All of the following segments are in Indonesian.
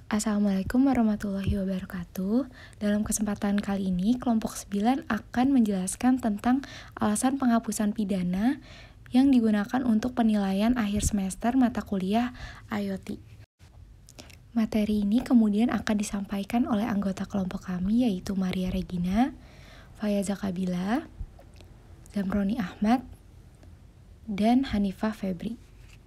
Assalamualaikum warahmatullahi wabarakatuh. Dalam kesempatan kali ini, kelompok 9 akan menjelaskan tentang alasan penghapusan pidana yang digunakan untuk penilaian akhir semester mata kuliah IoT. Materi ini kemudian akan disampaikan oleh anggota kelompok kami, yaitu Maria Regina, Fayaza Kabila, Zamroni Ahmad, dan Hanifah Febri.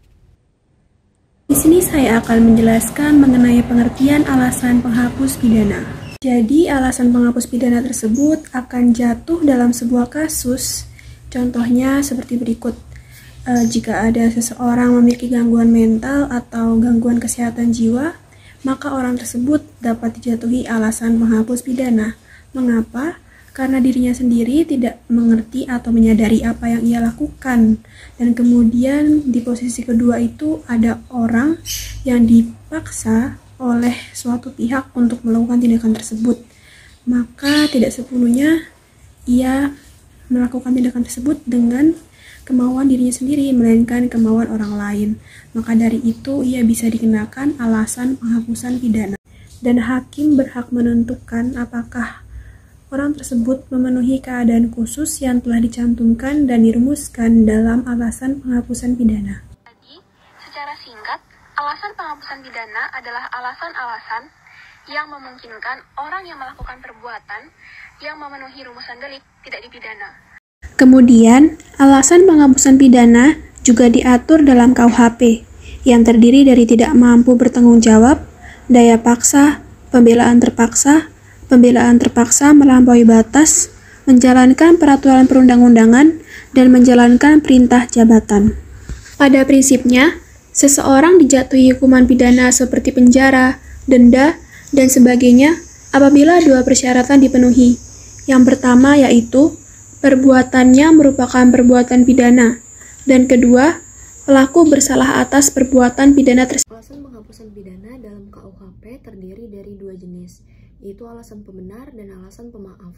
Di sini saya akan menjelaskan mengenai pengertian alasan penghapus pidana. Jadi, alasan penghapus pidana tersebut akan jatuh dalam sebuah kasus. Contohnya seperti berikut. Jika ada seseorang memiliki gangguan mental atau gangguan kesehatan jiwa, maka orang tersebut dapat dijatuhi alasan penghapus pidana. Mengapa? Karena dirinya sendiri tidak mengerti atau menyadari apa yang ia lakukan. Dan kemudian di posisi kedua itu ada orang yang dipaksa oleh suatu pihak untuk melakukan tindakan tersebut. Maka tidak sepenuhnya ia melakukan tindakan tersebut dengan kemauan dirinya sendiri, melainkan kemauan orang lain. Maka dari itu ia bisa dikenakan alasan penghapusan pidana. Dan hakim berhak menentukan apakah orang tersebut memenuhi keadaan khusus yang telah dicantumkan dan dirumuskan dalam alasan penghapusan pidana. Jadi, secara singkat, alasan penghapusan pidana adalah alasan-alasan yang memungkinkan orang yang melakukan perbuatan yang memenuhi rumusan delik tidak dipidana. Kemudian, alasan penghapusan pidana juga diatur dalam KUHP, yang terdiri dari tidak mampu bertanggung jawab, daya paksa, pembelaan terpaksa melampaui batas, menjalankan peraturan perundang-undangan, dan menjalankan perintah jabatan. Pada prinsipnya, seseorang dijatuhi hukuman pidana seperti penjara, denda, dan sebagainya apabila dua persyaratan dipenuhi. Yang pertama yaitu, perbuatannya merupakan perbuatan pidana, dan kedua, pelaku bersalah atas perbuatan pidana tersebut. Alasan penghapusan pidana dalam KUHP terdiri dari dua jenis, yaitu alasan pembenar dan alasan pemaaf.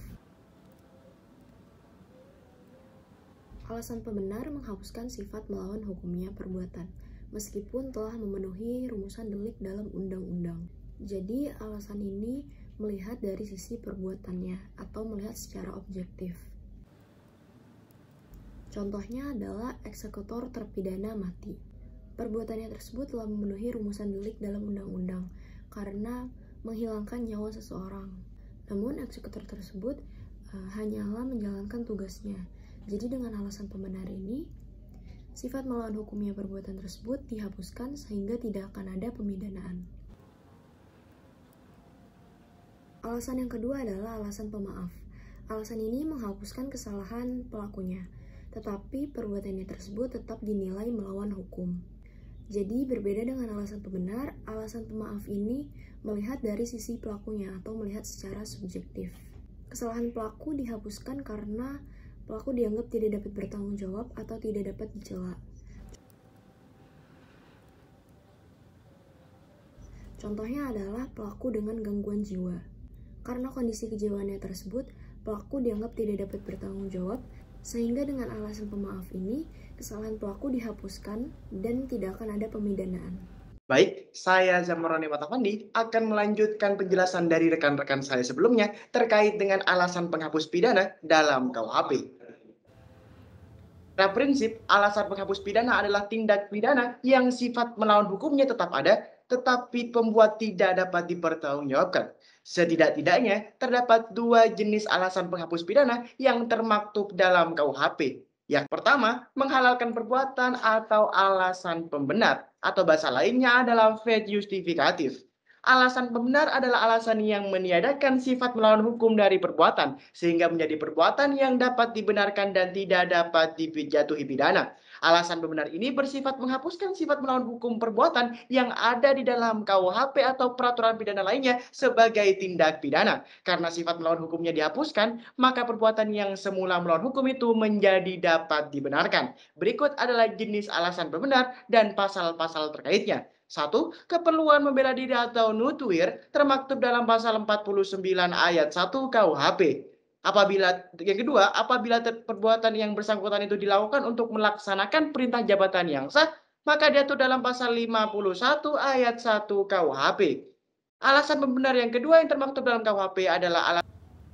Alasan pembenar menghapuskan sifat melawan hukumnya perbuatan, meskipun telah memenuhi rumusan delik dalam undang-undang. Jadi, alasan ini melihat dari sisi perbuatannya atau melihat secara objektif. Contohnya adalah eksekutor terpidana mati. Perbuatannya tersebut telah memenuhi rumusan delik dalam undang-undang karena menghilangkan nyawa seseorang. Namun eksekutor tersebut hanyalah menjalankan tugasnya. Jadi dengan alasan pembenar ini, sifat melawan hukumnya perbuatan tersebut dihapuskan sehingga tidak akan ada pemidanaan. Alasan yang kedua adalah alasan pemaaf. Alasan ini menghapuskan kesalahan pelakunya, tetapi perbuatannya tersebut tetap dinilai melawan hukum. Jadi berbeda dengan alasan pembenar, alasan pemaaf ini melihat dari sisi pelakunya atau melihat secara subjektif. Kesalahan pelaku dihapuskan karena pelaku dianggap tidak dapat bertanggung jawab atau tidak dapat dicela. Contohnya adalah pelaku dengan gangguan jiwa. Karena kondisi kejiwaannya tersebut, pelaku dianggap tidak dapat bertanggung jawab, sehingga dengan alasan pemaaf ini, kesalahan pelaku dihapuskan dan tidak akan ada pemidanaan. Baik, saya Zamroni Ahmad akan melanjutkan penjelasan dari rekan-rekan saya sebelumnya terkait dengan alasan penghapus pidana dalam KUHP. Pada prinsip, alasan penghapus pidana adalah tindak pidana yang sifat melawan hukumnya tetap ada, tetapi pembuat tidak dapat dipertanggungjawabkan. Setidak-tidaknya, terdapat dua jenis alasan penghapus pidana yang termaktub dalam KUHP. Yang pertama, menghalalkan perbuatan atau alasan pembenar, atau bahasa lainnya adalah fact justifikatif. Alasan pembenar adalah alasan yang meniadakan sifat melawan hukum dari perbuatan, sehingga menjadi perbuatan yang dapat dibenarkan dan tidak dapat dijatuhi pidana. Alasan pembenar ini bersifat menghapuskan sifat melawan hukum perbuatan yang ada di dalam KUHP atau peraturan pidana lainnya sebagai tindak pidana. Karena sifat melawan hukumnya dihapuskan, maka perbuatan yang semula melawan hukum itu menjadi dapat dibenarkan. Berikut adalah jenis alasan pembenar dan pasal-pasal terkaitnya. 1. Keperluan membela diri atau nutuir termaktub dalam pasal 49 ayat 1 KUHP. Yang kedua, apabila perbuatan yang bersangkutan itu dilakukan untuk melaksanakan perintah jabatan yang sah, maka diatur dalam pasal 51 ayat 1 KUHP. Alasan pembenar yang kedua yang termaktub dalam KUHP adalah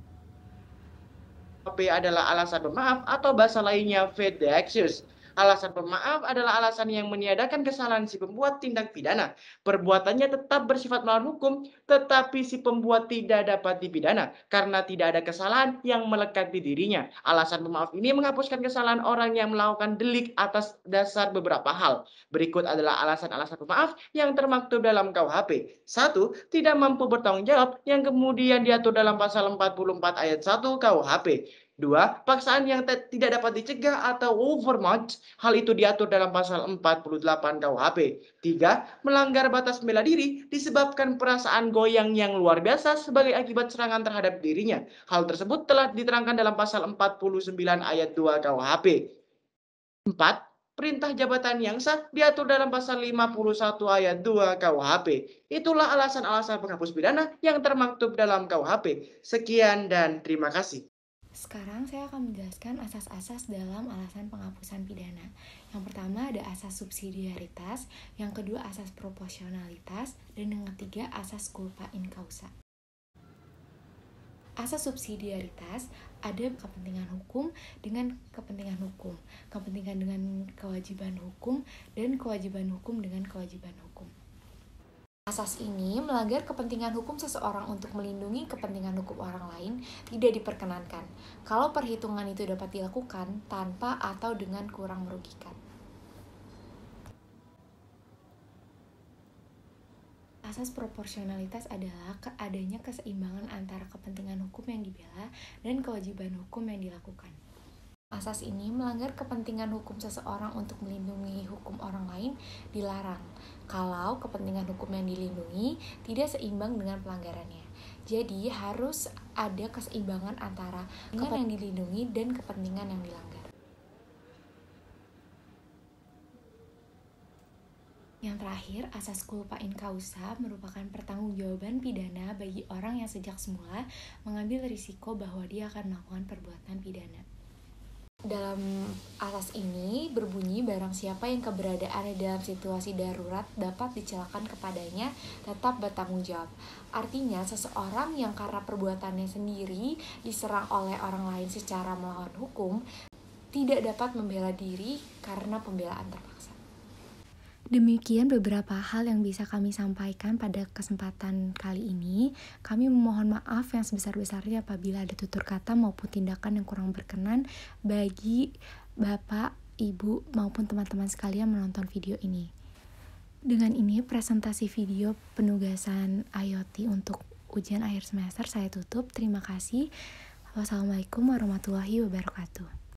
alasan pemaaf atau bahasa lainnya faith de excuse. Alasan pemaaf adalah alasan yang meniadakan kesalahan si pembuat tindak pidana. Perbuatannya tetap bersifat melawan hukum, tetapi si pembuat tidak dapat dipidana karena tidak ada kesalahan yang melekat di dirinya. Alasan pemaaf ini menghapuskan kesalahan orang yang melakukan delik atas dasar beberapa hal. Berikut adalah alasan-alasan pemaaf yang termaktub dalam KUHP. 1. Tidak mampu bertanggung jawab yang kemudian diatur dalam pasal 44 ayat 1 KUHP. 2. Paksaan yang tidak dapat dicegah atau overmuch. Hal itu diatur dalam pasal 48 KUHP. 3. Melanggar batas bela diri disebabkan perasaan goyang yang luar biasa sebagai akibat serangan terhadap dirinya. Hal tersebut telah diterangkan dalam pasal 49 ayat 2 KUHP. 4. Perintah jabatan yang sah diatur dalam pasal 51 ayat 2 KUHP. Itulah alasan-alasan penghapus pidana yang termaktub dalam KUHP. Sekian dan terima kasih. Sekarang saya akan menjelaskan asas-asas dalam alasan penghapusan pidana. Yang pertama ada asas subsidiaritas, yang kedua asas proporsionalitas, dan yang ketiga asas culpa in causa. Asas subsidiaritas ada kepentingan hukum dengan kepentingan hukum, kepentingan dengan kewajiban hukum, dan kewajiban hukum dengan kewajiban hukum. Asas ini melanggar kepentingan hukum seseorang untuk melindungi kepentingan hukum orang lain tidak diperkenankan kalau perhitungan itu dapat dilakukan tanpa atau dengan kurang merugikan. Asas proporsionalitas adalah adanya keseimbangan antara kepentingan hukum yang dibela dan kewajiban hukum yang dilakukan. Asas ini melanggar kepentingan hukum seseorang untuk melindungi hukum orang lain dilarang kalau kepentingan hukum yang dilindungi tidak seimbang dengan pelanggarannya. Jadi harus ada keseimbangan antara kepentingan yang dilindungi dan kepentingan yang dilanggar. Yang terakhir, asas culpa in causa merupakan pertanggungjawaban pidana bagi orang yang sejak semula mengambil risiko bahwa dia akan melakukan perbuatan pidana. Dalam asas ini berbunyi barang siapa yang keberadaannya dalam situasi darurat dapat dicelakakan kepadanya tetap bertanggung jawab. Artinya seseorang yang karena perbuatannya sendiri diserang oleh orang lain secara melawan hukum tidak dapat membela diri karena pembelaan terpaksa. Demikian beberapa hal yang bisa kami sampaikan pada kesempatan kali ini. Kami memohon maaf yang sebesar-besarnya apabila ada tutur kata maupun tindakan yang kurang berkenan bagi Bapak, Ibu, maupun teman-teman sekalian menonton video ini. Dengan ini, presentasi video penugasan IoT untuk ujian akhir semester saya tutup. Terima kasih. Wassalamualaikum warahmatullahi wabarakatuh.